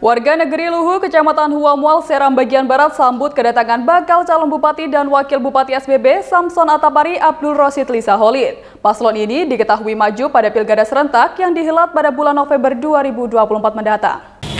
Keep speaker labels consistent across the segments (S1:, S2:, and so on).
S1: Warga Negeri Luhu, Kecamatan Huamual, Seram bagian Barat sambut kedatangan bakal calon Bupati dan Wakil Bupati SBB Samson Atapari Abdul Rosid Lisaholid. Paslon ini diketahui maju pada Pilkada serentak yang dihelat pada bulan November 2024 mendatang.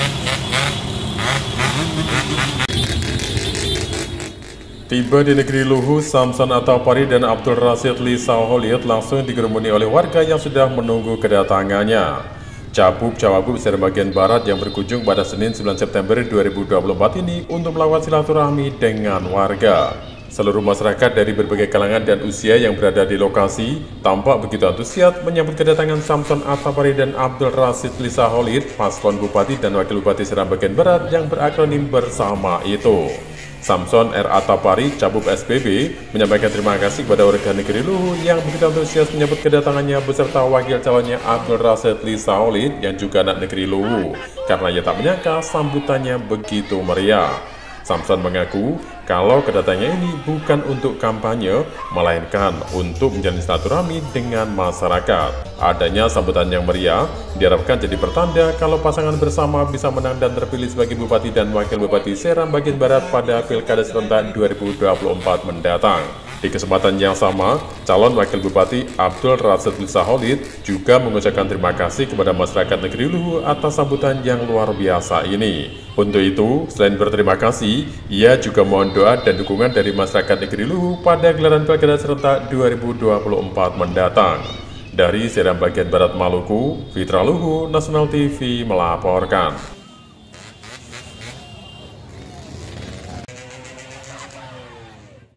S2: Tiba di Negeri Luhu, Samson Atapari dan Abdul Rosid Lisaholid langsung digerumuni oleh warga yang sudah menunggu kedatangannya. Cawagup Seram bagian Barat yang berkunjung pada Senin 9 September 2024 ini untuk melakukan silaturahmi dengan warga. Seluruh masyarakat dari berbagai kalangan dan usia yang berada di lokasi tampak begitu antusias menyambut kedatangan Samson Atapari dan Abdul Rosid Lisaholid, paslon Bupati dan Wakil Bupati Seram bagian Barat yang berakronim bersama itu. Samson R. Atapari, Cabup SBB, menyampaikan terima kasih kepada warga Negeri Luhu yang begitu antusias menyambut kedatangannya beserta wakil calonnya Abdul Rosid Lisaholid yang juga anak Negeri Luhu, karena ia tak menyangka sambutannya begitu meriah. Samson mengaku kalau kedatangannya ini bukan untuk kampanye, melainkan untuk menjalin silaturahmi dengan masyarakat. Adanya sambutan yang meriah diharapkan jadi pertanda kalau pasangan bersama bisa menang dan terpilih sebagai Bupati dan Wakil Bupati Seram bagian Barat pada Pilkada serentak 2024 mendatang. Di kesempatan yang sama, calon Wakil Bupati Abdul Rosid Lisaholid juga mengucapkan terima kasih kepada masyarakat Negeri Luhu atas sambutan yang luar biasa ini. Untuk itu, selain berterima kasih, ia juga mohon doa dan dukungan dari masyarakat Negeri Luhu pada gelaran Pilkada serentak 2024 mendatang. Dari Seram bagian Barat Maluku, Fitra Luhu, Nasional TV melaporkan.